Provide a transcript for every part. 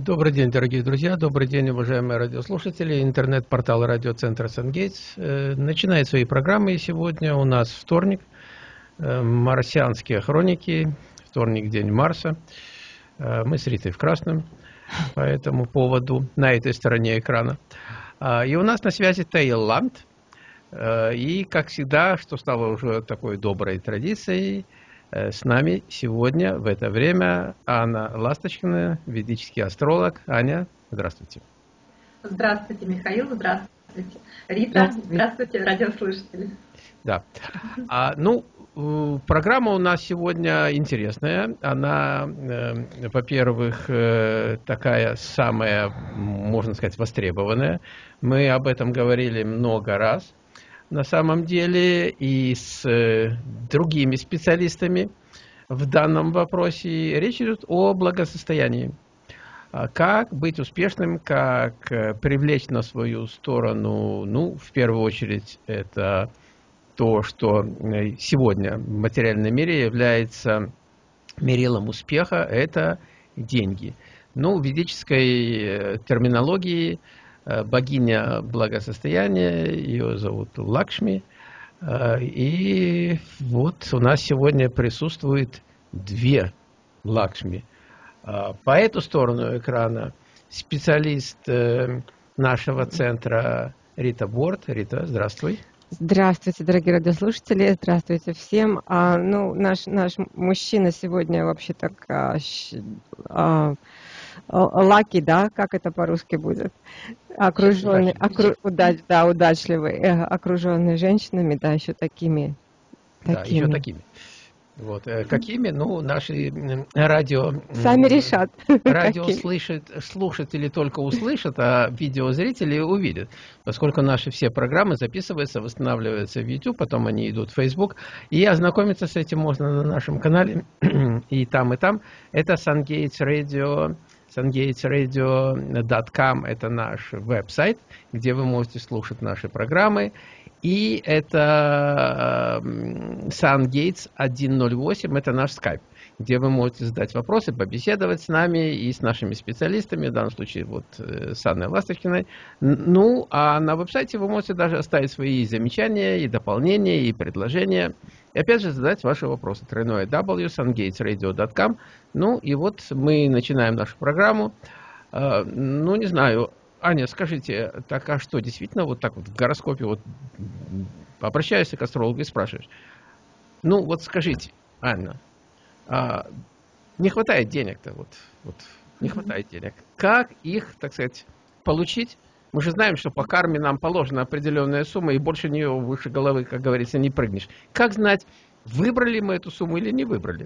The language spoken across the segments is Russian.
Добрый день, дорогие друзья, добрый день, уважаемые радиослушатели. Интернет-портал радиоцентра «Сангейтс» начинает свои программы. И сегодня у нас вторник, марсианские хроники, вторник, день Марса. Мы с Ритой в красном по этому поводу, на этой стороне экрана. И у нас на связи Таиланд. И, как всегда, что стало уже такой доброй традицией, с нами сегодня в это время Анна Ласточкина, ведический астролог. Аня, здравствуйте. Здравствуйте, Михаил, здравствуйте, Рита, здравствуйте, радиослушатели. Да. Программа у нас сегодня интересная. Она, во-первых, такая самая, можно сказать, востребованная. Мы об этом говорили много раз. На самом деле и с другими специалистами в данном вопросе речь идет о благосостоянии. Как быть успешным, как привлечь на свою сторону, в первую очередь, это то, что сегодня в материальном мире является мерилом успеха, это деньги. В ведической терминологии богиня благосостояния, ее зовут Лакшми. И вот у нас сегодня присутствует две Лакшми. По эту сторону экрана специалист нашего центра Рита Борт. Рита, здравствуй. Здравствуйте, дорогие радиослушатели, здравствуйте всем. Наш мужчина сегодня вообще так lucky, да, как это по-русски будет? Окруженный, удачливый, окруженный женщинами, да, еще такими. Да, еще такими. Вот. Какими? Наши радио... Сами решат. Радиослушатели только услышат, а видеозрители увидят. Поскольку наши все программы записываются, восстанавливаются в YouTube, потом они идут в Facebook. И ознакомиться с этим можно на нашем канале и там, и там. Это Sungates Radio, sungatesradio.com, это наш веб-сайт, где вы можете слушать наши программы. И это Sungates 108, это наш скайп, где вы можете задать вопросы, побеседовать с нами и с нашими специалистами, в данном случае вот с Анной Ласточкиной. А на веб-сайте вы можете даже оставить свои замечания и дополнения, и предложения. И опять же задать ваши вопросы. www.sungatesradio.com. И вот мы начинаем нашу программу. Не знаю, Аня, скажите, так а что, действительно, вот так вот в гороскопе вот обращаешься к астрологу и спрашиваешь, скажите, Анна, не хватает денег-то, не хватает денег. Как их, так сказать, получить? Мы же знаем, что по карме нам положена определенная сумма, и больше нее выше головы, как говорится, не прыгнешь. Как знать, выбрали мы эту сумму или не выбрали?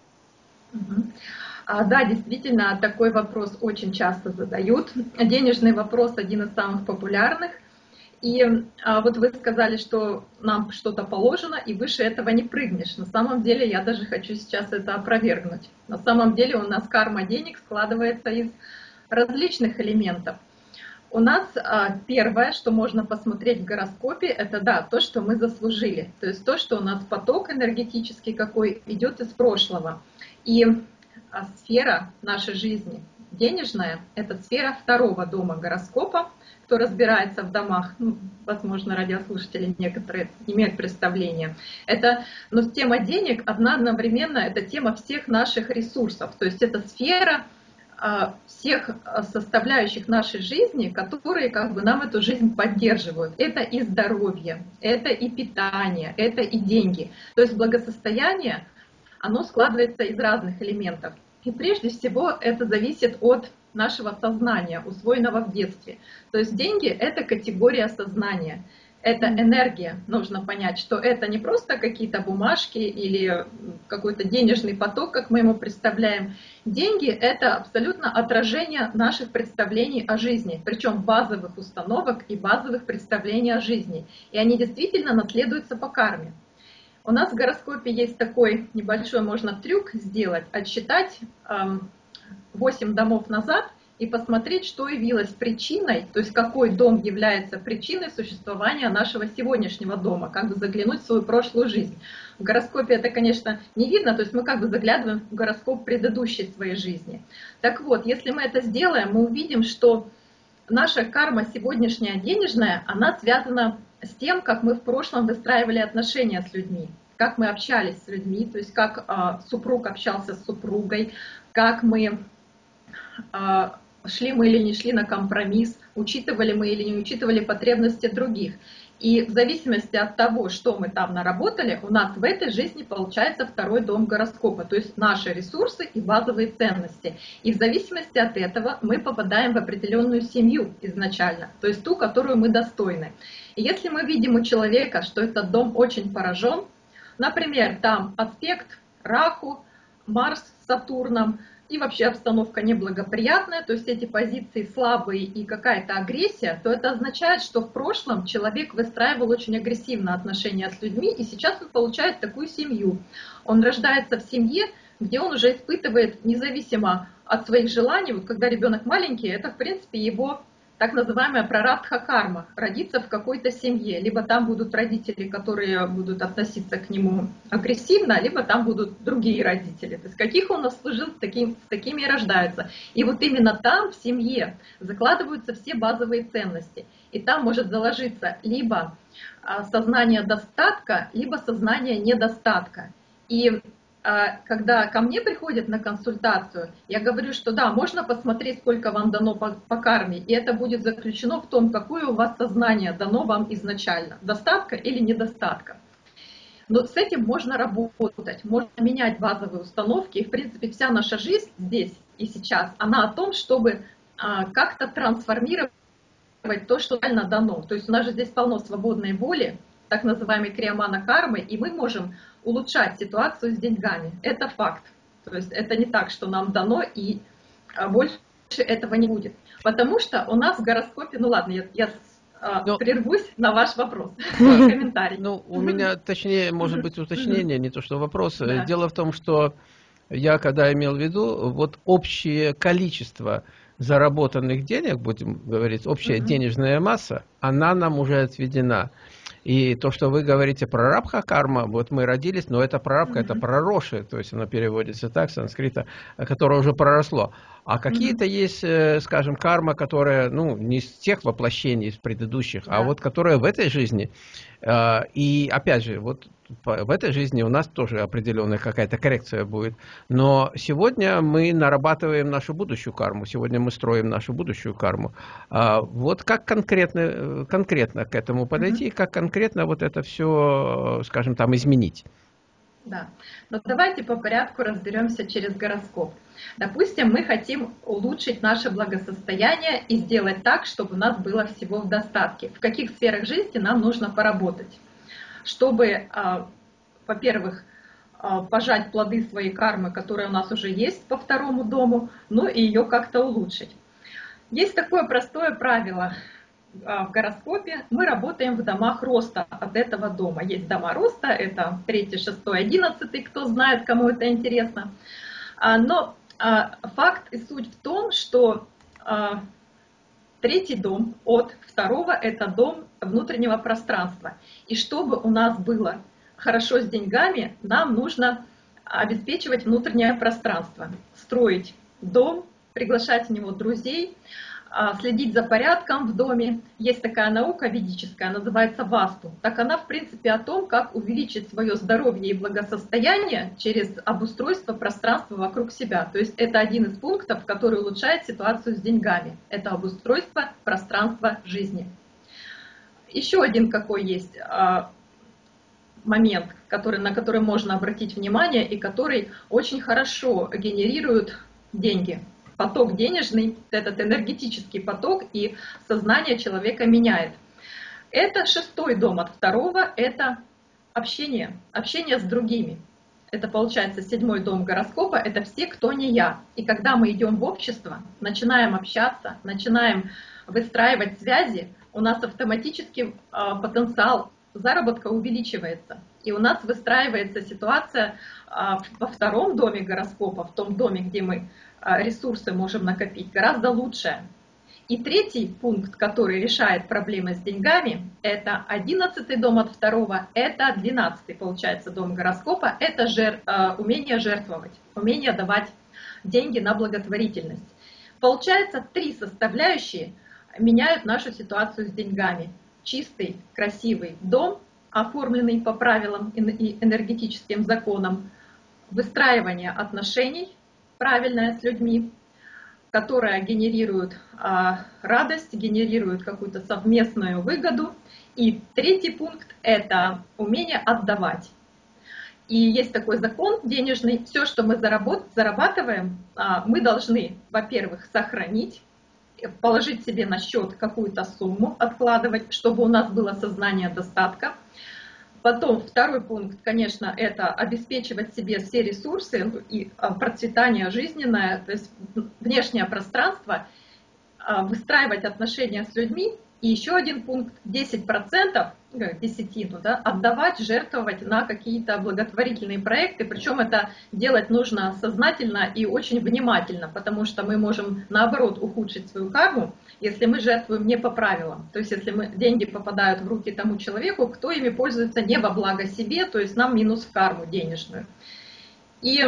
Да, действительно, такой вопрос очень часто задают. Денежный вопрос один из самых популярных. И вот вы сказали, что нам что-то положено, и выше этого не прыгнешь. На самом деле, я даже хочу сейчас это опровергнуть. На самом деле у нас карма денег складывается из различных элементов. У нас первое, что можно посмотреть в гороскопе, это то, что мы заслужили. То есть то, что у нас поток энергетический какой идет из прошлого. И сфера нашей жизни денежная – это сфера второго дома гороскопа. Кто разбирается в домах, возможно, радиослушатели некоторые имеют представление. Тема денег одновременно это тема всех наших ресурсов. То есть это сфера всех составляющих нашей жизни, которые нам эту жизнь поддерживают. Это и здоровье, это и питание, это и деньги. То есть благосостояние, оно складывается из разных элементов. И прежде всего это зависит от нашего сознания, усвоенного в детстве. То есть деньги — это категория сознания. Это энергия. Нужно понять, что это не просто какие-то бумажки или какой-то денежный поток, как мы его представляем. Деньги — это абсолютно отражение наших представлений о жизни, причем базовых установок и базовых представлений о жизни. И они действительно наследуются по карме. У нас в гороскопе есть такой небольшой, можно трюк сделать, отсчитать 8 домов назад и посмотреть, что явилось причиной, то есть какой дом является причиной существования нашего сегодняшнего дома, как бы заглянуть в свою прошлую жизнь. В гороскопе это, конечно, не видно, то есть мы как бы заглядываем в гороскоп предыдущей своей жизни. Так вот, если мы это сделаем, мы увидим, что наша карма сегодняшняя денежная, она связана с тем, как мы в прошлом выстраивали отношения с людьми, как мы общались с людьми, то есть как супруг общался с супругой, как мы шли мы или не шли на компромисс, учитывали мы или не учитывали потребности других. И в зависимости от того, что мы там наработали, у нас в этой жизни получается второй дом гороскопа, то есть наши ресурсы и базовые ценности. И в зависимости от этого мы попадаем в определенную семью изначально, то есть ту, которую мы достойны. И если мы видим у человека, что этот дом очень поражен, например, там аспект Раху, Марс с Сатурном, и вообще обстановка неблагоприятная, то есть эти позиции слабые и какая-то агрессия, то это означает, что в прошлом человек выстраивал очень агрессивно отношения с людьми, и сейчас он получает такую семью. Он рождается в семье, где он уже испытывает, независимо от своих желаний, вот когда ребенок маленький, это в принципе его так называемая прарабдха карма, родиться в какой-то семье. Либо там будут родители, которые будут относиться к нему агрессивно, либо там будут другие родители. То есть каких он служил, с такими и рождаются. И вот именно там, в семье, закладываются все базовые ценности. И там может заложиться либо сознание достатка, либо сознание недостатка. И когда ко мне приходят на консультацию, я говорю, что да, можно посмотреть, сколько вам дано по карме, и это будет заключено в том, какое у вас сознание дано вам изначально, достатка или недостатка. Но с этим можно работать, можно менять базовые установки, и в принципе вся наша жизнь здесь и сейчас, она о том, чтобы как-то трансформировать то, что реально дано. То есть у нас же здесь полно свободной воли, так называемой криямана кармы, и мы можем улучшать ситуацию с деньгами. Это факт. То есть это не так, что нам дано, и больше этого не будет. Потому что у нас в гороскопе, ну ладно, я прервусь на ваш вопрос, комментарий. Ну, у меня, точнее, может быть, уточнение, не то что вопрос. Да. Дело в том, что я когда имел в виду, вот общее количество заработанных денег, будем говорить, общая денежная масса, она нам уже отведена. И то, что вы говорите про рабха карма, вот мы родились, но это прарабха, это пророши, то есть оно переводится так, с санскрита, которое уже проросло. А какие-то есть, скажем, карма, которая, ну, не из тех воплощений, из предыдущих, а вот которая в этой жизни. И опять же, вот в этой жизни у нас тоже определенная какая-то коррекция будет. Но сегодня мы нарабатываем нашу будущую карму, сегодня мы строим нашу будущую карму. Вот как конкретно к этому подойти, как конкретно вот это все, скажем, там изменить? Да, но давайте по порядку разберемся через гороскоп. Допустим, мы хотим улучшить наше благосостояние и сделать так, чтобы у нас было всего в достатке. В каких сферах жизни нам нужно поработать? Чтобы, во-первых, пожать плоды своей кармы, которая у нас уже есть по второму дому, но и ее как-то улучшить. Есть такое простое правило в гороскопе. Мы работаем в домах роста от этого дома. Есть дома роста, это 3, 6, 11, кто знает, кому это интересно. Но факт и суть в том, что 3-й дом от 2-го это дом внутреннего пространства. И чтобы у нас было хорошо с деньгами, нам нужно обеспечивать внутреннее пространство, строить дом, приглашать в него друзей, следить за порядком в доме. Есть такая наука ведическая, называется васту. Так она, в принципе, о том, как увеличить свое здоровье и благосостояние через обустройство пространства вокруг себя. То есть это один из пунктов, который улучшает ситуацию с деньгами. Это обустройство пространства жизни. Еще один какой есть момент, на который можно обратить внимание и который очень хорошо генерирует деньги. Поток денежный, этот энергетический поток, и сознание человека меняет. Это 6-й дом от 2-го, это общение с другими. Это получается 7-й дом гороскопа, это все, кто не я. И когда мы идем в общество, начинаем общаться, начинаем выстраивать связи, у нас автоматически потенциал заработка увеличивается. И у нас выстраивается ситуация во втором доме гороскопа, в том доме, где мы ресурсы можем накопить, гораздо лучше. И третий пункт, который решает проблемы с деньгами, это 11-й дом от второго, это 12-й, получается, дом гороскопа, это умение жертвовать, умение давать деньги на благотворительность. Получается, 3 составляющие меняют нашу ситуацию с деньгами. Чистый, красивый дом, оформленный по правилам и энергетическим законам, выстраивание отношений правильное с людьми, которая генерирует радость, генерирует какую-то совместную выгоду. И третий пункт – это умение отдавать. И есть такой закон денежный: все, что мы зарабатываем, мы должны, во-первых, сохранить, положить себе на счет какую-то сумму, откладывать, чтобы у нас было сознание достатка. Потом второй пункт, конечно, это обеспечивать себе все ресурсы и процветание жизненное, то есть внешнее пространство, выстраивать отношения с людьми. И еще один пункт, 10%, десятину, да, отдавать, жертвовать на какие-то благотворительные проекты. Причем это делать нужно сознательно и очень внимательно, потому что мы можем, наоборот, ухудшить свою карму, если мы жертвуем не по правилам. То есть если деньги попадают в руки тому человеку, кто ими пользуется не во благо себе, то есть нам минус в карму денежную. И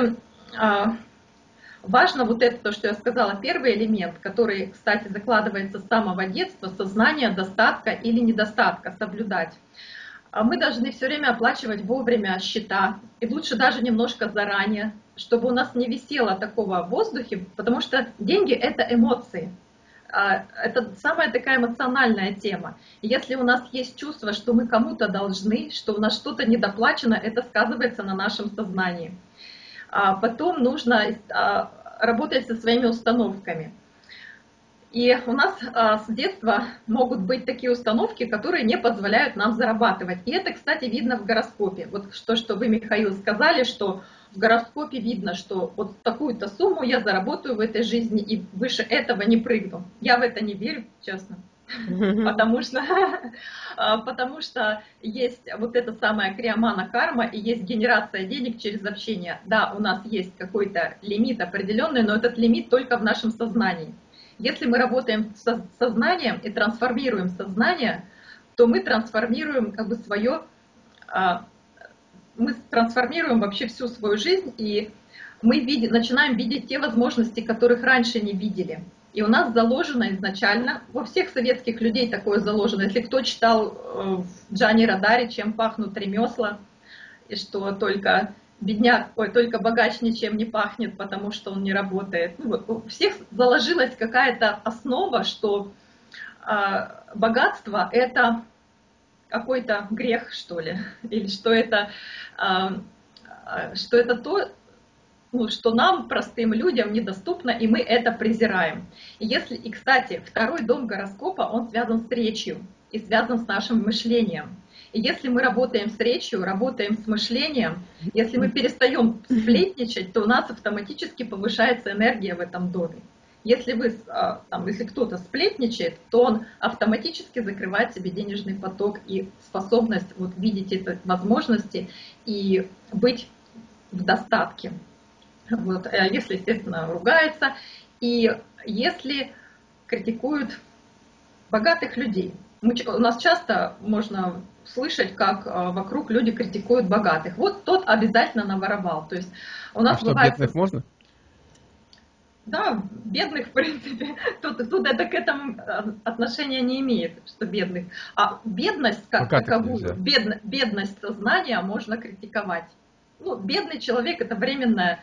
важно вот это, то, что я сказала, первый элемент, который, кстати, закладывается с самого детства, сознание достатка или недостатка соблюдать. Мы должны все время оплачивать вовремя счета, и лучше даже немножко заранее, чтобы у нас не висело такого в воздухе, потому что деньги — это эмоции. Это самая такая эмоциональная тема. И если у нас есть чувство, что мы кому-то должны, что у нас что-то недоплачено, это сказывается на нашем сознании. Потом нужно работать со своими установками. И у нас с детства могут быть такие установки, которые не позволяют нам зарабатывать. И это, кстати, видно в гороскопе. Вот что вы, Михаил, сказали, что в гороскопе видно, что вот такую-то сумму я заработаю в этой жизни и выше этого не прыгну. Я в это не верю, честно. Потому что есть вот эта самая криомана карма и есть генерация денег через общение. Да, у нас есть какой-то лимит определенный, но этот лимит только в нашем сознании. Если мы работаем с сознанием и трансформируем сознание, то мы трансформируем как бы мы трансформируем вообще всю свою жизнь, и мы начинаем видеть те возможности, которых раньше не видели. И у нас заложено изначально, во всех советских людей такое заложено. Если кто читал в Джани Родари «Чем пахнут ремесла», и что только только богач ничем не пахнет, потому что он не работает. У всех заложилась какая-то основа, что богатство — это какой-то грех, что ли, или что это то, что нам, простым людям, недоступно, и мы это презираем. И, кстати, второй дом гороскопа, он связан с речью и связан с нашим мышлением. И если мы работаем с речью, работаем с мышлением, если мы перестаем сплетничать, то у нас автоматически повышается энергия в этом доме. Если кто-то сплетничает, то он автоматически закрывает себе денежный поток и способность видеть эти возможности и быть в достатке. Если, естественно, ругается, и если критикуют богатых людей. У нас часто можно слышать, как вокруг люди критикуют богатых. Вот тот обязательно наворовал. То есть у нас бывает... бедных можно? Да, бедных, в принципе, тут это к этому отношения не имеет, что бедных. А бедность как таковую, бедность сознания можно критиковать. Бедный человек — это временное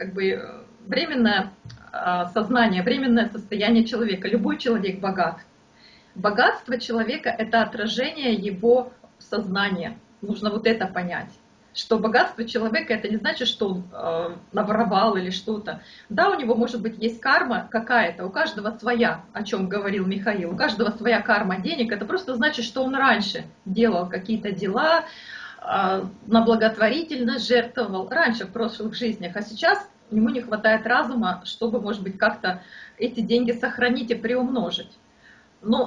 сознание, временное состояние человека. Любой человек богат. Богатство человека — это отражение его сознания. Нужно это понять. Что богатство человека — это не значит, что он наворовал или что-то. Да, у него, может быть, есть карма какая-то, у каждого своя, о чем говорил Михаил, у каждого своя карма денег. Это просто значит, что он раньше делал какие-то дела, на благотворительность жертвовал, раньше в прошлых жизнях, а сейчас ему не хватает разума, чтобы, может быть, как-то эти деньги сохранить и приумножить. Но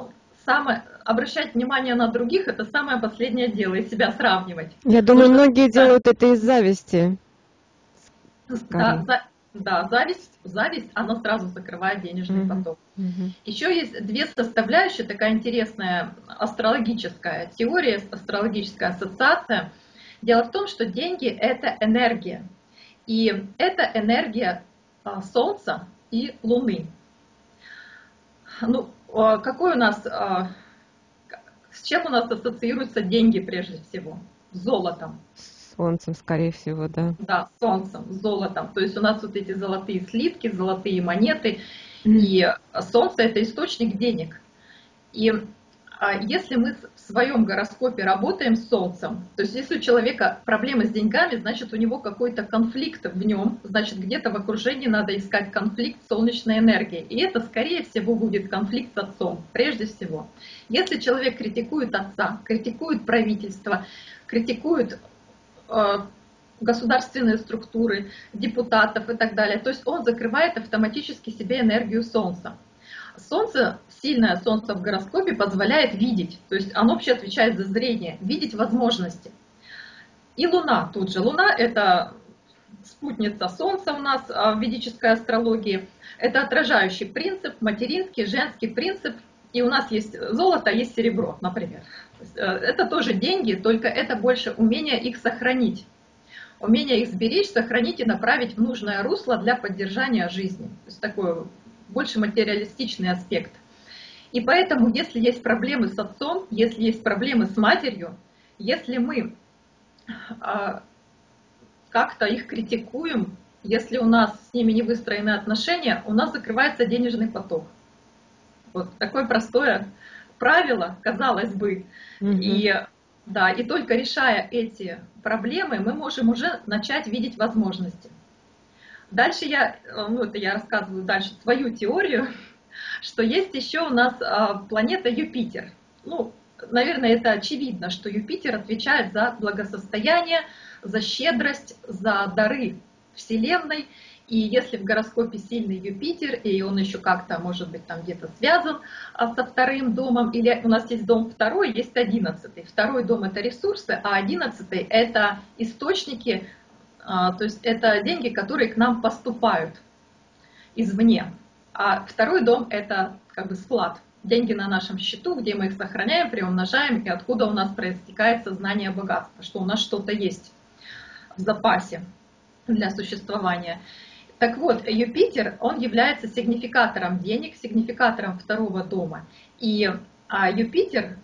обращать внимание на других — это самое последнее дело, и себя сравнивать. Я думаю, Нужно, многие да, делают это из зависти. да, Скорее. да, зависть, она сразу закрывает денежный Мгм. поток. Мгм. Еще есть две составляющие, такая интересная астрологическая теория, астрологическая ассоциация. Дело в том, что деньги — это энергия. И это энергия Солнца и Луны. Ну, какой у нас, с чем у нас ассоциируются деньги прежде всего? С золотом. С солнцем, скорее всего, да. Да, с солнцем, с золотом. То есть у нас вот эти золотые слитки, золотые монеты. И солнце — это источник денег. И если мы в своем гороскопе работаем с Солнцем, то есть если у человека проблемы с деньгами, значит у него какой-то конфликт в нем, значит где-то в окружении надо искать конфликт с солнечной энергией. И это, скорее всего, будет конфликт с отцом, прежде всего. Если человек критикует отца, критикует правительство, критикует государственные структуры, депутатов и так далее, то есть он закрывает автоматически себе энергию Солнца. Солнце, сильное Солнце в гороскопе позволяет видеть, то есть оно вообще отвечает за зрение, видеть возможности. И Луна тут же. Луна — это спутница Солнца у нас в ведической астрологии. Это отражающий принцип, материнский, женский принцип. И у нас есть золото, есть серебро, например. Это тоже деньги, только это больше умение их сохранить. Умение их сберечь, сохранить и направить в нужное русло для поддержания жизни. То есть такой больше материалистичный аспект. И поэтому, если есть проблемы с отцом, если есть проблемы с матерью, если мы как-то их критикуем, если у нас с ними не выстроены отношения, у нас закрывается денежный поток. Вот такое простое правило, казалось бы. И, да, и только решая эти проблемы, мы можем уже начать видеть возможности. Дальше я рассказываю дальше свою теорию, что есть еще у нас планета Юпитер. Ну, наверное, это очевидно, что Юпитер отвечает за благосостояние, за щедрость, за дары Вселенной. И если в гороскопе сильный Юпитер, и он еще как-то, может быть, там где-то связан со вторым домом, или у нас есть дом второй, есть 11-й. Второй дом — это ресурсы, а 11-й — это источники, то есть это деньги, которые к нам поступают извне. А второй дом — это как бы склад. Деньги на нашем счету, где мы их сохраняем, приумножаем, и откуда у нас проистекает сознание богатства, что у нас что-то есть в запасе для существования. Так вот, Юпитер, он является сигнификатором денег, сигнификатором второго дома. И Юпитер,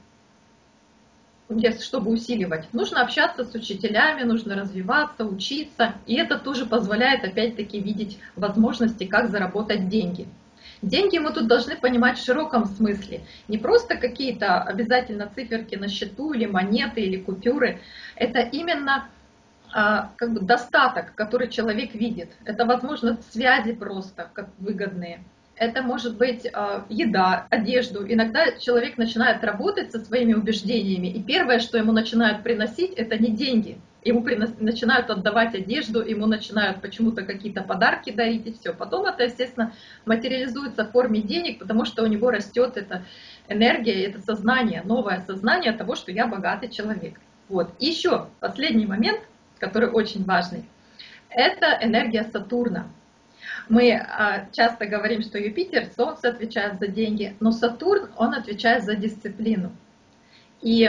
чтобы усиливать, нужно общаться с учителями, нужно развиваться, учиться. И это тоже позволяет, опять-таки, видеть возможности, как заработать деньги. Деньги мы тут должны понимать в широком смысле. Не просто какие-то обязательно циферки на счету, или монеты, или купюры. Это именно как бы достаток, который человек видит. Это, возможно, связи просто, как выгодные. Это может быть еда, одежду. Иногда человек начинает работать со своими убеждениями, и первое, что ему начинают приносить, это не деньги. Ему начинают отдавать одежду, ему начинают почему-то какие-то подарки дарить, и все. Потом это, естественно, материализуется в форме денег, потому что у него растет эта энергия, это сознание, новое сознание того, что я богатый человек. Вот. И еще последний момент, который очень важный, это энергия Сатурна. Мы часто говорим, что Юпитер, Солнце отвечает за деньги, но Сатурн, он отвечает за дисциплину. И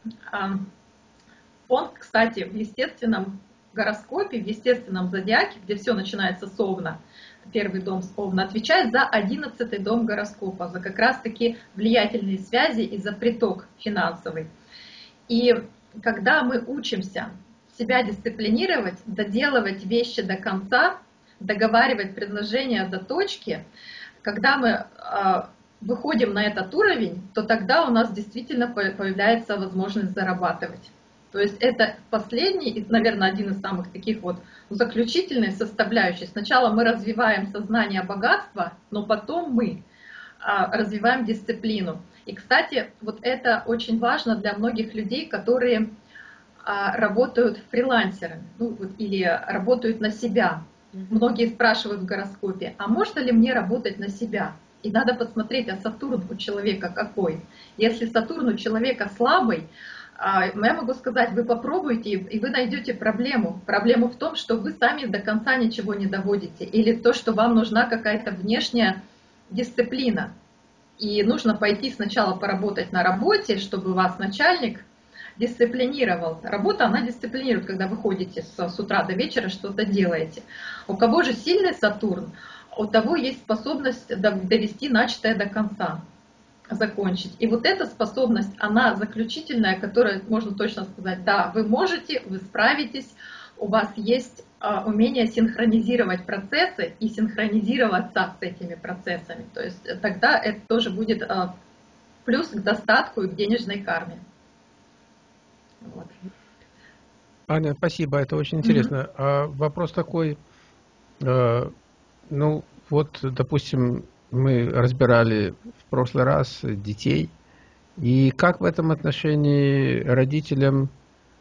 он, кстати, в естественном гороскопе, в естественном зодиаке, где все начинается с Овна, первый дом с Овна, отвечает за 11-й дом гороскопа, за как раз-таки влиятельные связи и за приток финансовый. И когда мы учимся себя дисциплинировать, доделывать вещи до конца, договаривать предложения до точки, когда мы выходим на этот уровень, то тогда у нас действительно появляется возможность зарабатывать. То есть это последний, и, наверное, один из самых таких вот заключительных составляющих. Сначала мы развиваем сознание богатства, но потом мы развиваем дисциплину. И, кстати, вот это очень важно для многих людей, которые работают фрилансерами, или работают на себя. Многие спрашивают в гороскопе, а можно ли мне работать на себя? И надо посмотреть, а Сатурн у человека какой. Если Сатурн у человека слабый, я могу сказать, вы попробуйте, и вы найдете проблему. Проблема в том, что вы сами до конца ничего не доводите. Или то, что вам нужна какая-то внешняя дисциплина. И нужно пойти сначала поработать на работе, чтобы вас начальник дисциплинировал. Работа, она дисциплинирует, когда вы ходите с утра до вечера, что-то делаете. У кого же сильный Сатурн, у того есть способность довести начатое до конца, закончить. И вот эта способность, она заключительная, которая, можно точно сказать, да, вы можете, вы справитесь, у вас есть умение синхронизировать процессы и синхронизироваться с этими процессами. То есть тогда это тоже будет плюс к достатку и к денежной карме. Вот. Аня, спасибо, это очень интересно. А вопрос такой, ну вот, допустим, мы разбирали в прошлый раз детей, и как в этом отношении родителям,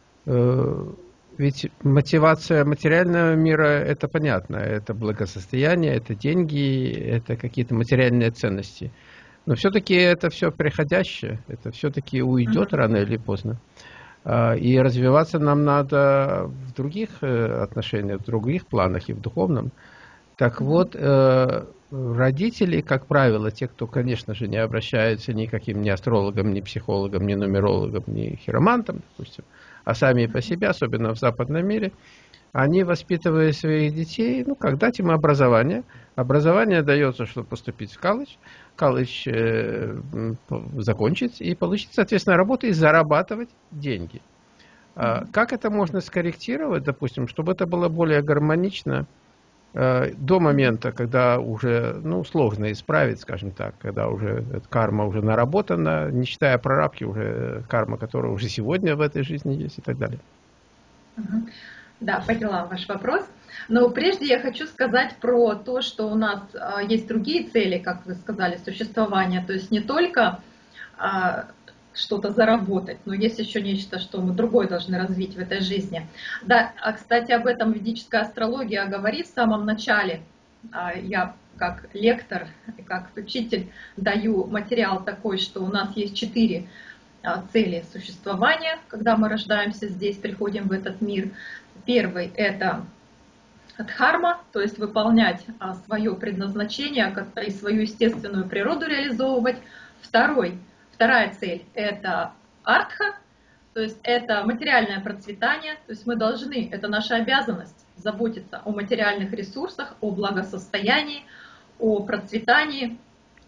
ведь мотивация материального мира, это понятно, это благосостояние, это деньги, это какие-то материальные ценности. Но все-таки это все приходящее, это все-таки уйдет рано или поздно. И развиваться нам надо в других отношениях, в других планах и в духовном. Так вот, родители, как правило, те, кто, конечно же, не обращаются никаким ни астрологам, ни психологам, ни нумерологам, ни хиромантам, допустим, а сами по себе, особенно в западном мире, они, воспитывая своих детей, ну, как дать им образование. Образование дается, чтобы поступить в колледж, колледж закончить и получить, соответственно, работу и зарабатывать деньги. Как это можно скорректировать, допустим, чтобы это было более гармонично до момента, когда уже, ну, сложно исправить, скажем так, когда уже карма уже наработана, не считая прарабдхи, уже карма, которая уже сегодня в этой жизни есть и так далее. Да, поняла ваш вопрос. Но прежде я хочу сказать про то, что у нас есть другие цели, как вы сказали, существования. То есть не только что-то заработать, но есть еще нечто, что мы другое должны развить в этой жизни. Да, кстати, об этом ведическая астрология говорит в самом начале. Я как лектор, как учитель даю материал такой, что у нас есть 4 цели существования, когда мы рождаемся здесь, приходим в этот мир. Первый — это дхарма, то есть выполнять свое предназначение и свою естественную природу реализовывать. Вторая цель — это артха, то есть это материальное процветание, то есть мы должны, это наша обязанность заботиться о материальных ресурсах, о благосостоянии, о процветании.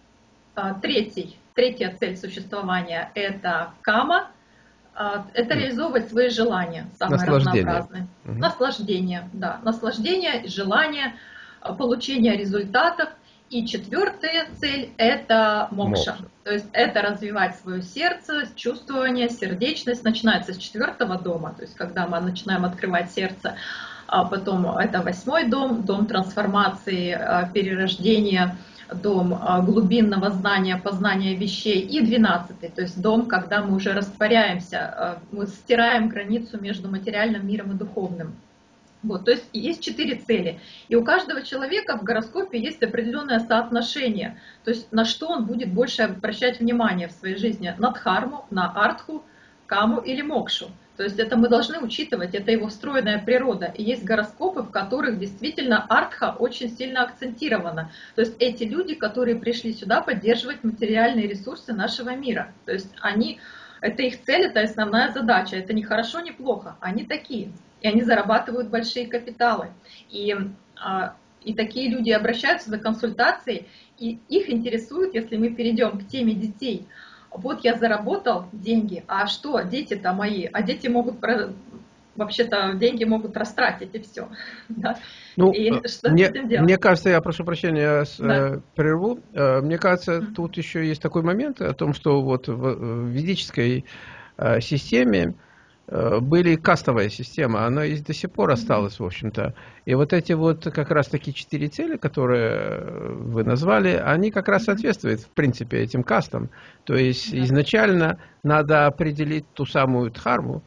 Третья цель существования — это кама, это реализовывать свои желания, самые разнообразные. Наслаждение, да, наслаждение, желание, получение результатов. И 4-я цель — это мокша. То есть это развивать свое сердце, чувствование, сердечность. Начинается с 4-го дома, то есть когда мы начинаем открывать сердце. А потом это 8-й дом, дом трансформации, перерождения, дом глубинного знания, познания вещей. И 12-й, то есть дом, когда мы уже растворяемся, мы стираем границу между материальным миром и духовным. Вот, то есть есть 4 цели. И у каждого человека в гороскопе есть определенное соотношение. То есть на что он будет больше обращать внимание в своей жизни. На дхарму, на артху, каму или мокшу. То есть это мы должны учитывать, это его встроенная природа. И есть гороскопы, в которых действительно артха очень сильно акцентирована. То есть эти люди, которые пришли сюда поддерживать материальные ресурсы нашего мира. То есть это их цель, это основная задача. Это не хорошо, не плохо. Они такие. И они зарабатывают большие капиталы. И такие люди обращаются за консультацией, и их интересует, если мы перейдем к теме детей. Вот я заработал деньги, а что, дети-то мои? А дети могут, вообще-то, деньги могут растратить, и все. Да? Ну, и что с этим делать? Мне кажется, я прошу прощения, прерву. Мне кажется, тут еще есть такой момент о том, что вот в ведической системе были кастовая система, она и до сих пор осталась, в общем-то. И вот эти вот как раз таки 4 цели, которые вы назвали, они как раз соответствуют, в принципе, этим кастам. То есть изначально надо определить ту самую дхарму,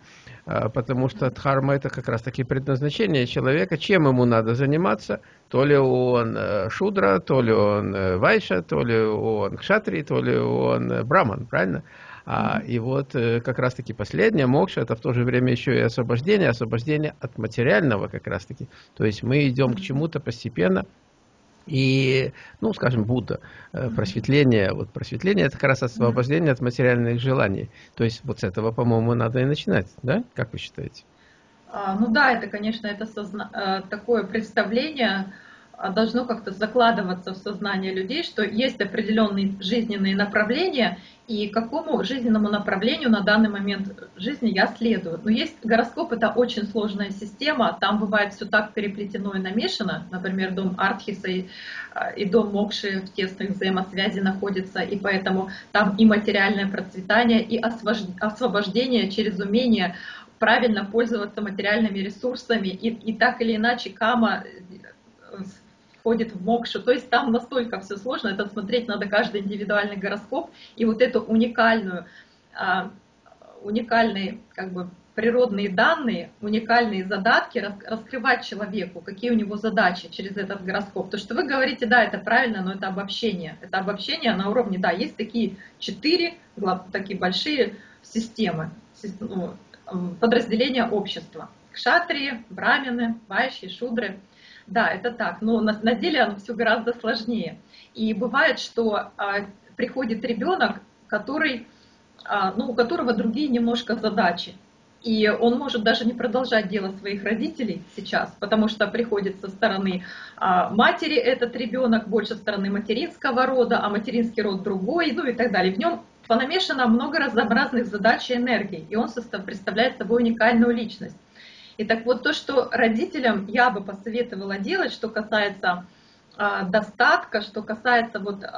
потому что дхарма — это как раз-таки предназначение человека, чем ему надо заниматься, то ли он шудра, то ли он вайша, то ли он кшатри, то ли он браман, правильно? И вот как раз-таки последнее, мокша, это в то же время еще и освобождение от материального как раз-таки. То есть мы идем к чему-то постепенно. И, ну, скажем, Будда, просветление, вот просветление — это как раз освобождение от материальных желаний. То есть вот с этого, по-моему, надо и начинать, да? Как вы считаете? Ну да, это, конечно, это такое представление должно как-то закладываться в сознание людей, что есть определенные жизненные направления, и какому жизненному направлению на данный момент жизни я следую. Но есть гороскоп — это очень сложная система, там бывает все так переплетено и намешано, например, дом Артхиса и дом Мокши в тесных взаимосвязи находятся, и поэтому там и материальное процветание, и освобождение через умение правильно пользоваться материальными ресурсами, и так или иначе кама входит в мокшу. То есть там настолько все сложно, это смотреть надо каждый индивидуальный гороскоп, и вот эту уникальные как бы природные данные, уникальные задатки раскрывать человеку, какие у него задачи через этот гороскоп. То, что вы говорите, да, это правильно, но это обобщение. Это обобщение на уровне, да, есть такие 4 такие большие системы, подразделения общества. Кшатрии, брамины, вайши, шудры. Да, это так, но на деле оно все гораздо сложнее. И бывает, что приходит ребенок, у которого другие немножко задачи. И он может даже не продолжать дело своих родителей сейчас, потому что приходит со стороны матери этот ребенок, больше со стороны материнского рода, а материнский род другой, ну и так далее. В нем понамешано много разнообразных задач и энергий, и он представляет собой уникальную личность. И так вот, то, что родителям я бы посоветовала делать, что касается достатка, что касается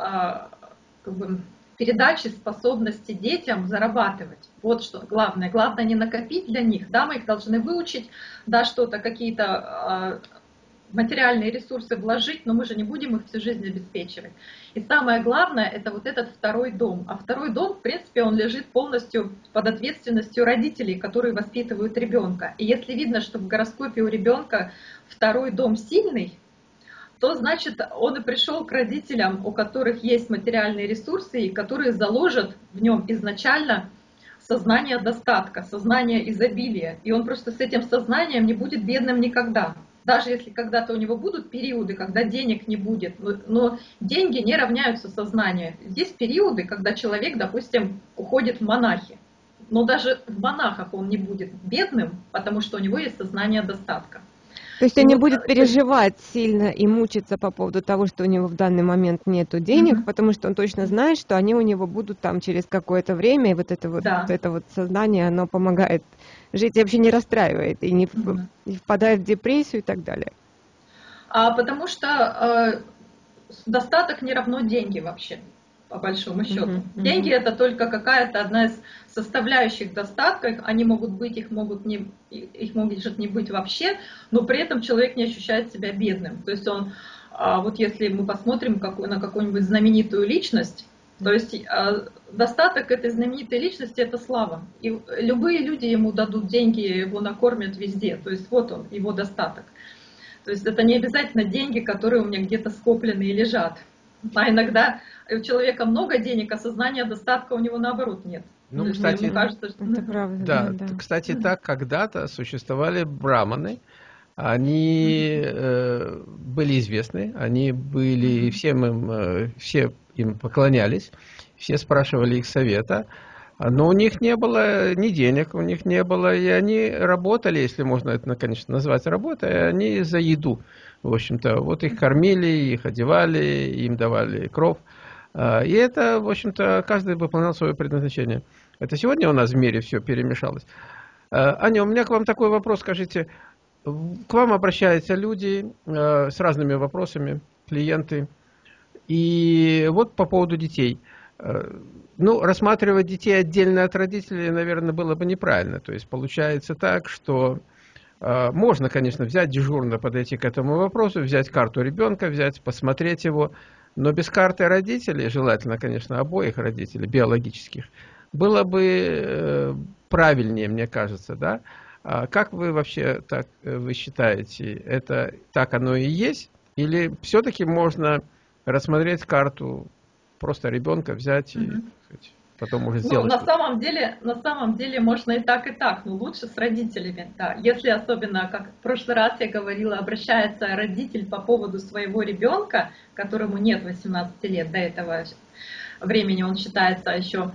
передачи способности детям зарабатывать. Вот что главное. Главное не накопить для них, да, мы их должны выучить, да, что-то, какие-то материальные ресурсы вложить, но мы же не будем их всю жизнь обеспечивать. И самое главное — это вот этот второй дом. А второй дом, в принципе, он лежит полностью под ответственностью родителей, которые воспитывают ребенка. И если видно, что в гороскопе у ребенка второй дом сильный, то значит он и пришел к родителям, у которых есть материальные ресурсы, и которые заложат в нем изначально сознание достатка, сознание изобилия. И он просто с этим сознанием не будет бедным никогда. Даже если когда-то у него будут периоды, когда денег не будет, но деньги не равняются сознанию. Есть периоды, когда человек, допустим, уходит в монахи. Но даже в монахах он не будет бедным, потому что у него есть сознание достатка. То есть он не будет переживать сильно и мучиться по поводу того, что у него в данный момент нету денег, потому что он точно знает, что они у него будут там через какое-то время, и вот это вот сознание, оно помогает жить и вообще не расстраивает, и не впадает в депрессию и так далее. Потому что достаток не равно деньги вообще, по большому счету. Деньги — это только какая-то одна из составляющих достатка, они могут быть, их может не быть вообще, но при этом человек не ощущает себя бедным. То есть он, вот если мы посмотрим на какую-нибудь знаменитую личность, то есть достаток этой знаменитой личности — это слава. И любые люди ему дадут деньги, его накормят везде. То есть вот он, его достаток. То есть это не обязательно деньги, которые у меня где-то скоплены и лежат. А иногда у человека много денег, а сознания достатка у него наоборот нет. Ну, кстати, ему кажется, что... это правда. Да, кстати, так когда-то существовали браманы. Они были известны, они были все им поклонялись, все спрашивали их совета, но у них не было ни денег, у них не было, и они работали, если можно это, конечно, назвать работой, они за еду, в общем-то, вот их кормили, их одевали, им давали кров, и это, в общем-то, каждый выполнял свое предназначение. Это сегодня у нас в мире все перемешалось. Аня, у меня к вам такой вопрос, скажите, к вам обращаются люди с разными вопросами, клиенты, и вот по поводу детей. Ну, рассматривать детей отдельно от родителей, наверное, было бы неправильно. То есть получается так, что можно, конечно, взять дежурно, подойти к этому вопросу, взять карту ребенка, посмотреть его, но без карты родителей, желательно, конечно, обоих родителей, биологических, было бы правильнее, мне кажется, да? А как вы вообще вы считаете, это так оно и есть? Или все-таки можно рассмотреть карту просто ребенка взять и потом уже сделать? На самом деле можно и так, но лучше с родителями, да. Если особенно, как в прошлый раз я говорила, обращается родитель по поводу своего ребенка, которому нет 18 лет, до этого времени он считается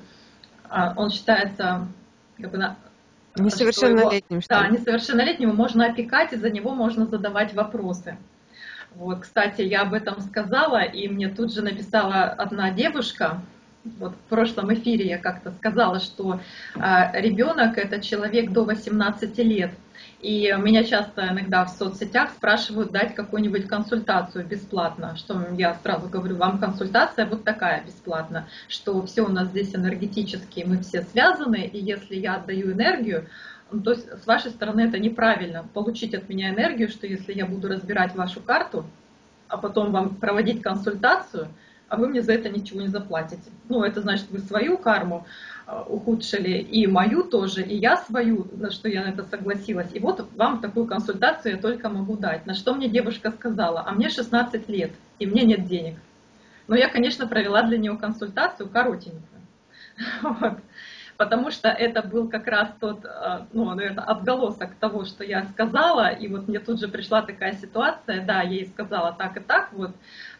как бы несовершеннолетним, что ли. Да, несовершеннолетнего можно опекать, и за него можно задавать вопросы. Вот, кстати, я об этом сказала, и мне тут же написала одна девушка. Вот в прошлом эфире я как-то сказала, что ребенок — это человек до 18 лет. И меня часто иногда в соцсетях спрашивают дать какую-нибудь консультацию бесплатно. Что я сразу говорю, вам консультация вот такая бесплатно, что все у нас здесь энергетически, мы все связаны, и если я отдаю энергию, то есть с вашей стороны это неправильно, получить от меня энергию, что если я буду разбирать вашу карту, а потом вам проводить консультацию, а вы мне за это ничего не заплатите. Ну, это значит, вы свою карму ухудшили, и мою тоже, и я свою, на что я на это согласилась. И вот вам такую консультацию я только могу дать. На что мне девушка сказала, а мне 16 лет, и мне нет денег. Но я, конечно, провела для нее консультацию коротенькую. Вот. Потому что это был как раз тот, наверное, отголосок того, что я сказала, и вот мне тут же пришла такая ситуация, да, я ей сказала так и так, вот,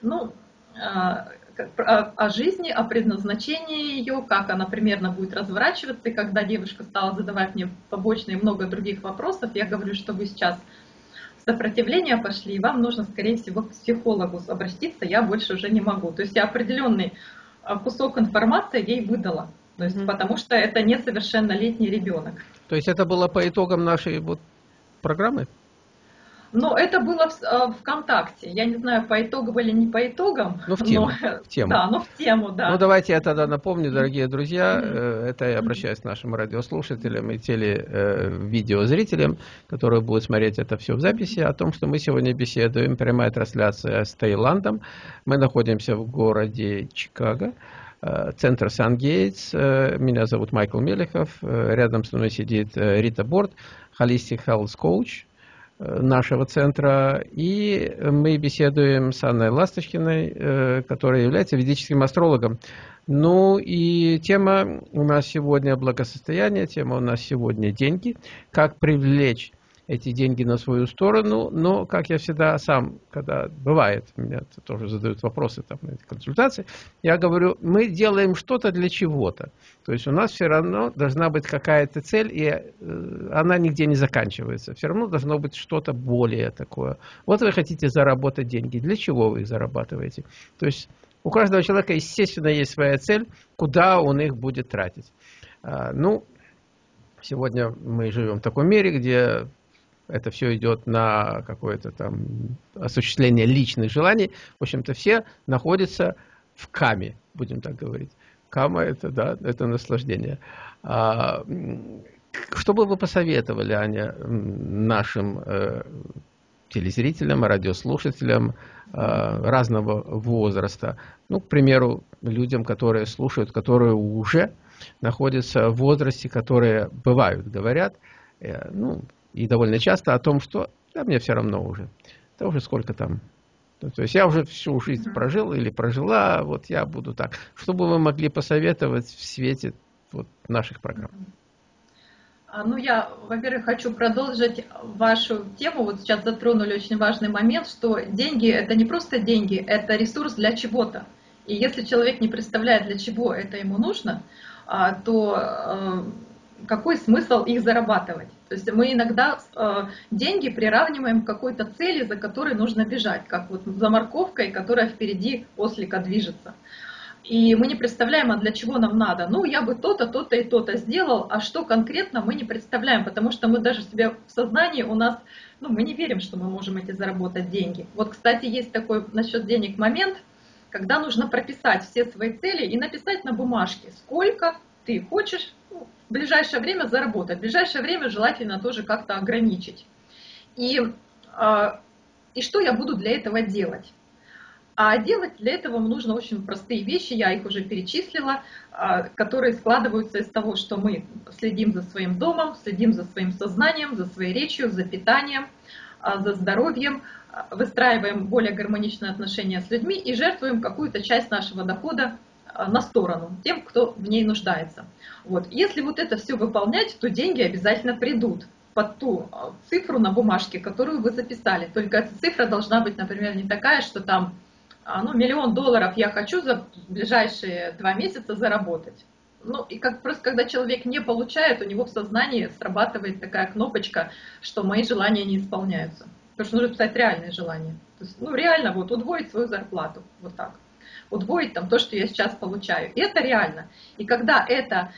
о жизни, о предназначении ее, как она примерно будет разворачиваться, и когда девушка стала задавать мне побочные много других вопросов, я говорю, что вы сейчас в сопротивление пошли, и вам нужно, скорее всего, к психологу обратиться, я больше уже не могу. То есть я определенный кусок информации ей выдала. То есть, потому что это несовершеннолетний ребенок. То есть это было по итогам нашей программы? Но это было в ВКонтакте. Я не знаю, по итогам или не по итогам. В тему. Да, но в тему, да. Ну, давайте я тогда напомню, дорогие друзья, это я обращаюсь к нашим радиослушателям и телевидеозрителям, которые будут смотреть это все в записи, о том, что мы сегодня беседуем, прямая трансляция с Таиландом. Мы находимся в городе Чикаго. Центр Сан-Гейтс. Меня зовут Майкл Мелехов. Рядом со мной сидит Рита Борт, Holistic Health Coach нашего центра. И мы беседуем с Анной Ласточкиной, которая является ведическим астрологом. Ну и тема у нас сегодня благосостояние, тема у нас сегодня деньги. Как привлечь эти деньги на свою сторону, но, как я всегда сам, когда бывает, меня тоже задают вопросы там, на эти консультации, я говорю, мы делаем что-то для чего-то. То есть у нас все равно должна быть какая-то цель, и она нигде не заканчивается. Все равно должно быть что-то более такое. Вот вы хотите заработать деньги. Для чего вы их зарабатываете? То есть у каждого человека, естественно, есть своя цель, куда он их будет тратить. Сегодня мы живем в таком мире, где это все идет на какое-то там осуществление личных желаний. В общем-то, все находятся в каме, будем так говорить. Кама — это, да, это наслаждение. Что бы вы посоветовали, Аня, нашим телезрителям, радиослушателям разного возраста? Ну, к примеру, людям, которые слушают, которые уже находятся в возрасте, которые бывают, говорят, и довольно часто о том, что да, мне все равно уже. Да уже сколько там. То есть я уже всю жизнь прожил или прожила, вот я буду так. Что бы вы могли посоветовать в свете наших программ? Я, во-первых, хочу продолжить вашу тему. Вот сейчас затронули очень важный момент, что деньги — это не просто деньги, это ресурс для чего-то. И если человек не представляет, для чего это ему нужно, то какой смысл их зарабатывать? То есть мы иногда деньги приравниваем к какой-то цели, за которой нужно бежать, как вот за морковкой, которая впереди ослика движется. И мы не представляем, а для чего нам надо. Я бы то-то, то-то и то-то сделал, а что конкретно мы не представляем, потому что мы даже себе в сознании у нас, мы не верим, что мы можем эти заработать деньги. Вот, кстати, есть такой насчет денег момент, когда нужно прописать все свои цели и написать на бумажке, сколько ты хочешь в ближайшее время заработать. В ближайшее время желательно тоже как-то ограничить. И что я буду для этого делать? А делать для этого нужно очень простые вещи, я их уже перечислила, которые складываются из того, что мы следим за своим домом, следим за своим сознанием, за своей речью, за питанием, за здоровьем, выстраиваем более гармоничные отношения с людьми и жертвуем какую-то часть нашего дохода на сторону тем, кто в ней нуждается. Вот. Если вот это все выполнять, то деньги обязательно придут под ту цифру на бумажке, которую вы записали. Только эта цифра должна быть, например, не такая, что там $1 миллион я хочу за ближайшие 2 месяца заработать. Ну и просто когда человек не получает, у него в сознании срабатывает такая кнопочка, что мои желания не исполняются. Потому что нужно писать реальные желания. То есть, реально вот удвоить свою зарплату. Вот так. Удвоить там то, что я сейчас получаю. И это реально. И когда это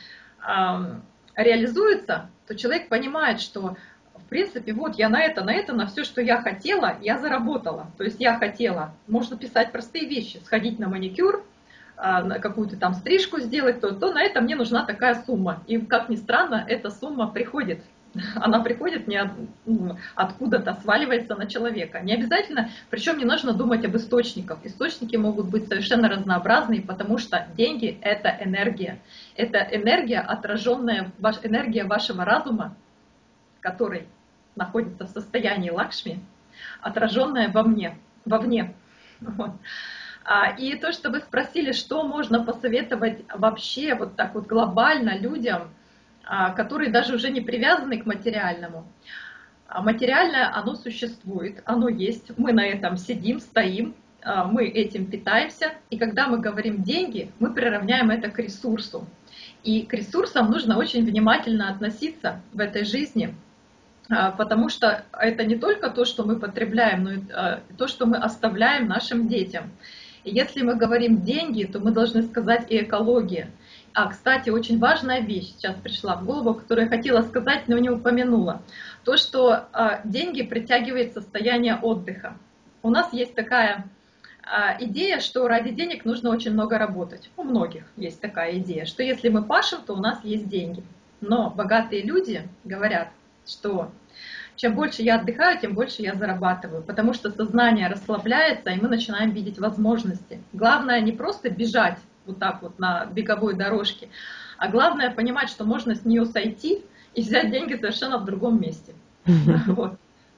реализуется, то человек понимает, что в принципе, вот я на все, что я хотела, я заработала. То есть я хотела, можно писать простые вещи, сходить на маникюр, на какую-то там стрижку сделать, то на это мне нужна такая сумма. И как ни странно, эта сумма приходит. Она приходит не откуда-то, сваливается на человека. Не обязательно, причем не нужно думать об источниках. Источники могут быть совершенно разнообразные, потому что деньги – это энергия. Это энергия, отраженная, энергия вашего разума, который находится в состоянии лакшми, отраженная вовне. Вот. И то, что вы спросили, что можно посоветовать вообще вот так вот глобально людям, которые даже уже не привязаны к материальному. Материальное, оно существует, оно есть, мы на этом сидим, стоим, мы этим питаемся, и когда мы говорим деньги, мы приравняем это к ресурсу. И к ресурсам нужно очень внимательно относиться в этой жизни, потому что это не только то, что мы потребляем, но и то, что мы оставляем нашим детям. И если мы говорим деньги, то мы должны сказать и экология. Кстати, очень важная вещь сейчас пришла в голову, которую я хотела сказать, но не упомянула. То, что деньги притягивает состояние отдыха. У нас есть такая идея, что ради денег нужно очень много работать. У многих есть такая идея, что если мы пашем, то у нас есть деньги. Но богатые люди говорят, что чем больше я отдыхаю, тем больше я зарабатываю, потому что сознание расслабляется, и мы начинаем видеть возможности. Главное не просто бежать вот так вот на беговой дорожке, а главное понимать, что можно с нее сойти и взять деньги совершенно в другом месте. Вот.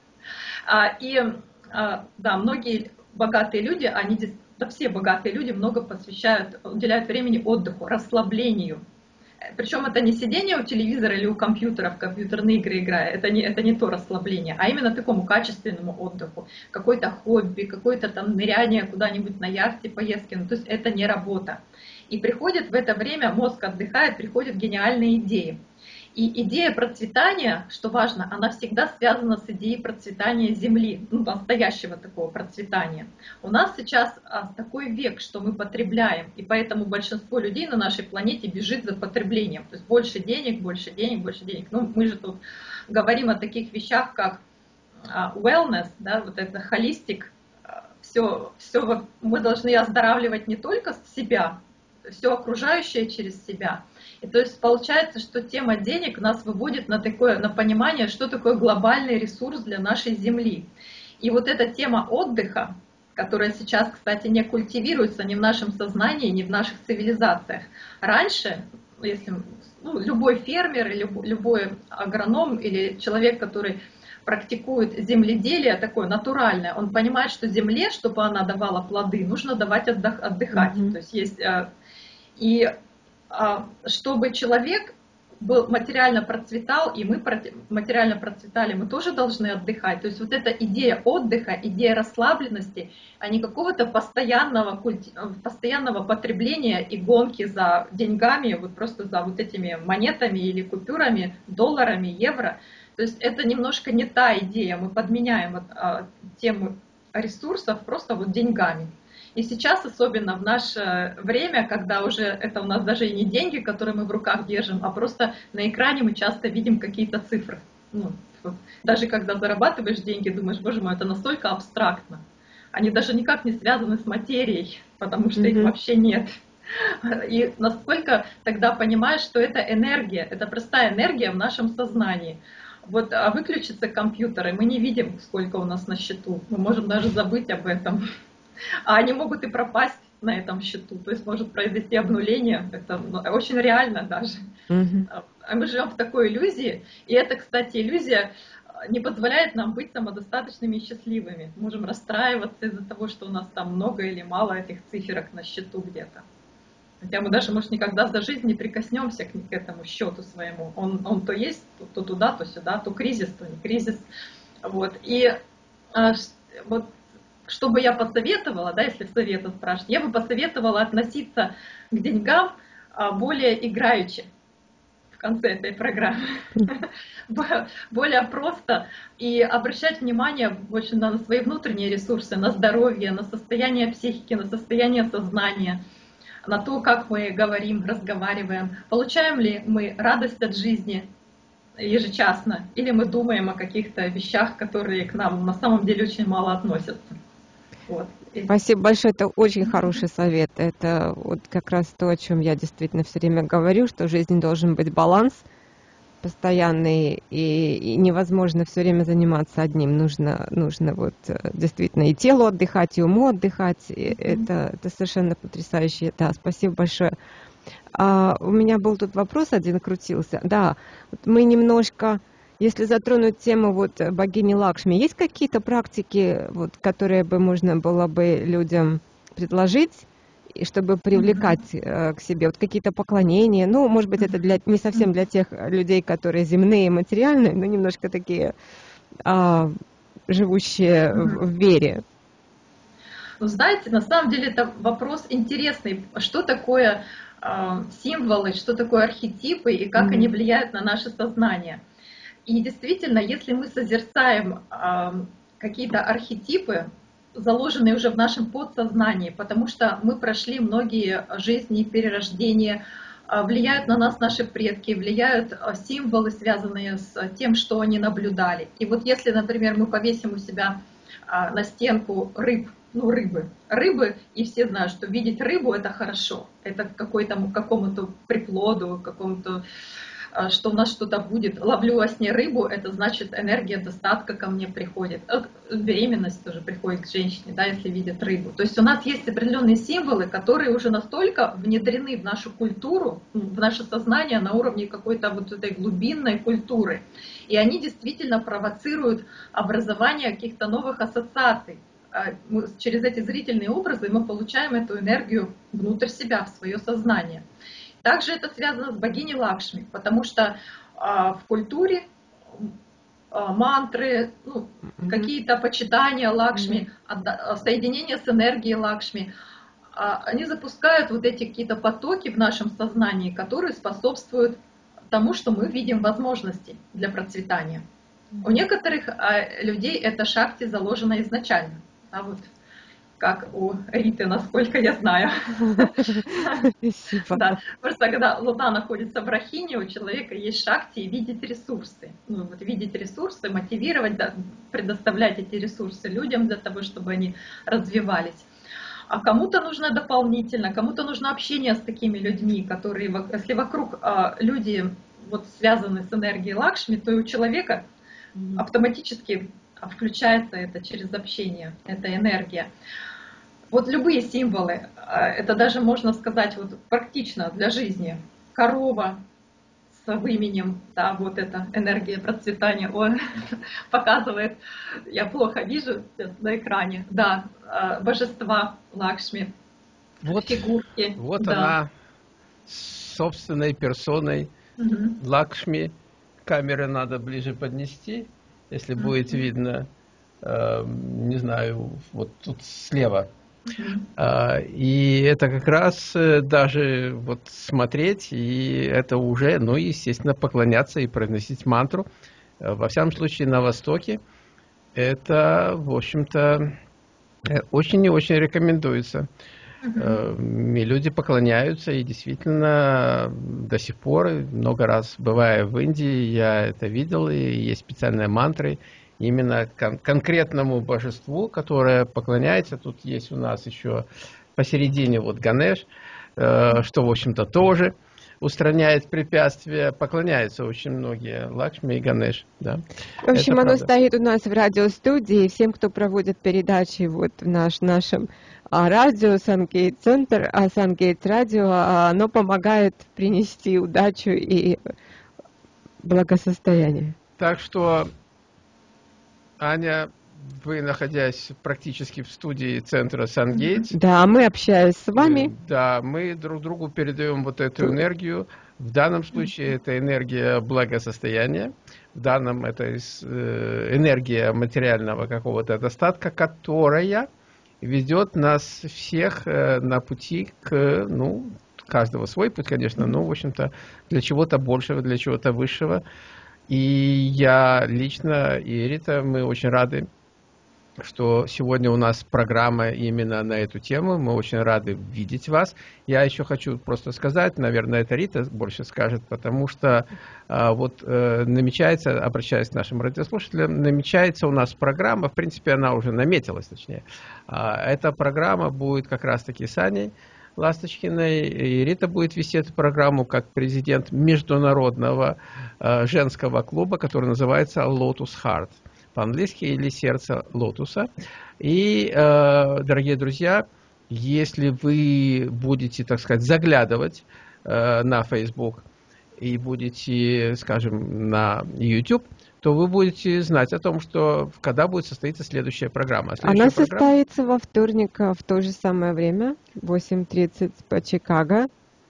Да, многие богатые люди, все богатые люди много уделяют времени отдыху, расслаблению. Причем это не сидение у телевизора или у компьютера, в компьютерные игры играя, это не то расслабление, а именно такому качественному отдыху. Какое-то хобби, какое-то там ныряние куда-нибудь на яхте, поездки, то есть это не работа. И приходит в это время, мозг отдыхает, приходят гениальные идеи. И идея процветания, что важно, она всегда связана с идеей процветания Земли, настоящего такого процветания. У нас сейчас такой век, что мы потребляем, и поэтому большинство людей на нашей планете бежит за потреблением. То есть больше денег, больше денег, больше денег. Мы же тут говорим о таких вещах, как wellness, да, вот это холистик. Все мы должны оздоравливать не только себя, все окружающее через себя. И то есть получается, что тема денег нас выводит на понимание, что такое глобальный ресурс для нашей Земли. И вот эта тема отдыха, которая сейчас, кстати, не культивируется ни в нашем сознании, ни в наших цивилизациях. Раньше, если любой фермер, любой агроном или человек, который практикует земледелие такое натуральное, он понимает, что земле, чтобы она давала плоды, нужно давать отдыхать. То есть чтобы человек материально процветал, и мы материально процветали, мы тоже должны отдыхать. То есть вот эта идея отдыха, идея расслабленности, а не какого-то постоянного потребления и гонки за деньгами, вот просто за вот этими монетами или купюрами, долларами, евро. То есть это немножко не та идея, мы подменяем тему ресурсов просто вот деньгами. И сейчас, особенно в наше время, когда уже это у нас даже и не деньги, которые мы в руках держим, а просто на экране мы часто видим какие-то цифры. Даже когда зарабатываешь деньги, думаешь, боже мой, это настолько абстрактно. Они даже никак не связаны с материей, потому что их вообще нет. И насколько тогда понимаешь, что это энергия, это простая энергия в нашем сознании. Вот выключится компьютер, и мы не видим, сколько у нас на счету. Мы можем даже забыть об этом. А они могут и пропасть на этом счету, то есть может произойти обнуление, это очень реально даже. А мы живем в такой иллюзии, и это, кстати, иллюзия не позволяет нам быть самодостаточными и счастливыми. Можем расстраиваться из-за того, что у нас там много или мало этих циферок на счету где-то. Хотя мы даже, может, никогда за жизнь не прикоснемся к этому счету своему. Он то есть, то туда, то сюда, то кризис, то не кризис. Вот. И вот, что бы я посоветовала, да, если в совета спрашивать, я бы посоветовала относиться к деньгам более играючи в конце этой программы. Более просто и обращать внимание больше на свои внутренние ресурсы, на здоровье, на состояние психики, на состояние сознания, на то, как мы говорим, разговариваем, получаем ли мы радость от жизни ежечасно, или мы думаем о каких-то вещах, которые к нам на самом деле очень мало относятся. Вот. Спасибо большое, это очень хороший совет. Это вот как раз то, о чем я действительно все время говорю, что в жизни должен быть баланс постоянный, и невозможно все время заниматься одним. Нужно вот действительно и телу отдыхать, и уму отдыхать. И это совершенно потрясающе. Да, спасибо большое. У меня был тут вопрос один крутился. Да, вот мы немножко, если затронуть тему вот богини Лакшми, есть какие-то практики, вот, которые бы можно было бы людям предложить, чтобы привлекать к себе вот какие-то поклонения? Ну, может быть, это не совсем для тех людей, которые земные, материальные, но немножко такие живущие в вере. Ну, знаете, на самом деле это вопрос интересный. Что такое символы, что такое архетипы и как они влияют на наше сознание? И действительно, если мы созерцаем какие-то архетипы, заложенные уже в нашем подсознании, потому что мы прошли многие жизни, перерождения, влияют на нас наши предки, влияют символы, связанные с тем, что они наблюдали. И вот если, например, мы повесим у себя на стенку рыбы, и все знают, что видеть рыбу — это хорошо, это какому-то приплоду, какому-то, что у нас что-то будет. Ловлю во сне рыбу, это значит энергия достатка ко мне приходит. Беременность тоже приходит к женщине, да, если видит рыбу. То есть у нас есть определенные символы, которые уже настолько внедрены в нашу культуру, в наше сознание на уровне какой-то вот этой глубинной культуры. И они действительно провоцируют образование каких-то новых ассоциаций. Через эти зрительные образы мы получаем эту энергию внутрь себя, в свое сознание. Также это связано с богиней Лакшми, потому что в культуре мантры, какие-то почитания Лакшми, соединение с энергией Лакшми, они запускают вот эти какие-то потоки в нашем сознании, которые способствуют тому, что мы видим возможности для процветания. У некоторых людей это шакти заложено изначально. А вот как у Риты, насколько я знаю. Да, просто когда Луна находится в Рахине, у человека есть шакти и видеть ресурсы. Видеть ресурсы, мотивировать, предоставлять эти ресурсы людям для того, чтобы они развивались. А кому-то нужно дополнительно, кому-то нужно общение с такими людьми, которые, если вокруг люди связаны с энергией Лакшми, то и у человека автоматически включается это через общение, эта энергия. Вот любые символы, это даже можно сказать практично для жизни. Корова с выменем, да, вот эта энергия процветания, показывает, я плохо вижу на экране, да, божества Лакшми, фигурки. Вот да. Она собственной персоной Лакшми. Камеры надо ближе поднести, если будет видно, не знаю, вот тут слева. И это как раз даже смотреть, и это уже, естественно, поклоняться и произносить мантру. Во всяком случае, на Востоке это, в общем-то, очень и очень рекомендуется. И люди поклоняются, и действительно до сих пор, много раз бывая в Индии, я это видел, и есть специальные мантры именно конкретному божеству, которое поклоняется. Тут есть у нас еще посередине Ганеш, что, в общем-то, тоже устраняет препятствия, поклоняются очень многие Лакшми и Ганеш. Да. В общем, оно стоит у нас в радиостудии, и всем, кто проводит передачи вот в нашем радио Сангейт Центр, Сангейт Радио, оно помогает принести удачу и благосостояние. Так что, Аня, вы, находясь практически в студии центра Сангейт. Да, мы общаясь с вами. Да, мы друг другу передаем вот эту энергию. В данном случае это энергия благосостояния. В данном это энергия материального какого-то достатка, которая ведет нас всех на пути к, ну, каждого свой путь, конечно, но, в общем-то, для чего-то большего, для чего-то высшего. И я лично, и Рита, мы очень рады, что сегодня у нас программа именно на эту тему. Мы очень рады видеть вас. Я еще хочу просто сказать, наверное, это Рита больше скажет, потому что намечается, обращаясь к нашим радиослушателям, намечается у нас программа, в принципе, она уже наметилась, точнее. Эта программа будет как раз-таки с Аней Ласточкиной, и Рита будет вести эту программу как президент международного женского клуба, который называется Lotus Heart. По-английски, или «Сердце лотуса». И, дорогие друзья, если вы будете, так сказать, заглядывать на Facebook и будете, скажем, на YouTube, то вы будете знать о том, что когда будет состояться следующая программа. Она состоится во вторник в то же самое время, 8:30 по Чикаго.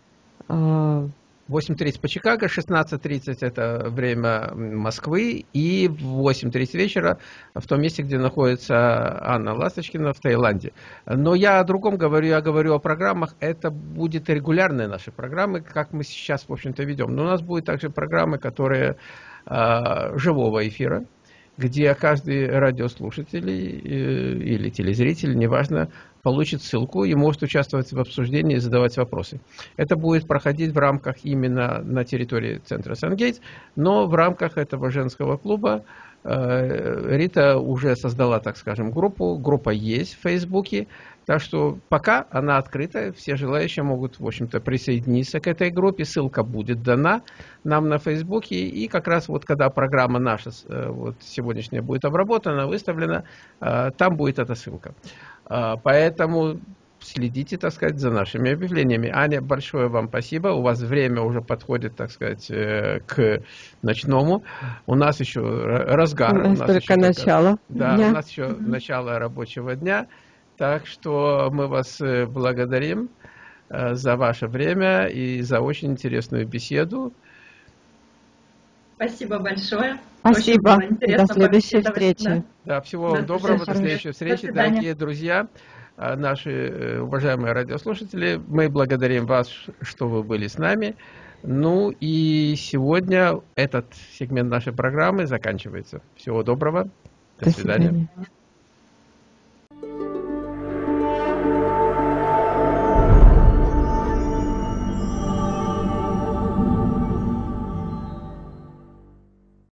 8:30 по Чикаго, 16:30 это время Москвы, и в 8:30 вечера в том месте, где находится Анна Ласточкина, в Таиланде. Но я о другом говорю, я говорю о программах, это будут регулярные наши программы, как мы сейчас, в общем-то, ведем. Но у нас будут также программы, которые живого эфира, где каждый радиослушатель или телезритель, неважно, получит ссылку и может участвовать в обсуждении и задавать вопросы. Это будет проходить в рамках именно на территории центра Сангейт, но в рамках этого женского клуба Рита уже создала, так скажем, группу. Группа есть в Фейсбуке, так что пока она открыта, все желающие могут, в общем-то, присоединиться к этой группе. Ссылка будет дана нам на Фейсбуке, и как раз вот когда программа наша вот сегодняшняя будет обработана, выставлена, там будет эта ссылка. Поэтому следите, так сказать, за нашими объявлениями. Аня, большое вам спасибо. У вас время уже подходит, так сказать, к ночному. У нас еще разгар. У нас только начало. Да, у нас еще начало рабочего дня. Так что мы вас благодарим за ваше время и за очень интересную беседу. Спасибо большое. Спасибо. До следующей встречи. Да, всего вам доброго. До следующей встречи. Дорогие друзья, наши уважаемые радиослушатели, мы благодарим вас, что вы были с нами. Ну и сегодня этот сегмент нашей программы заканчивается. Всего доброго. До свидания.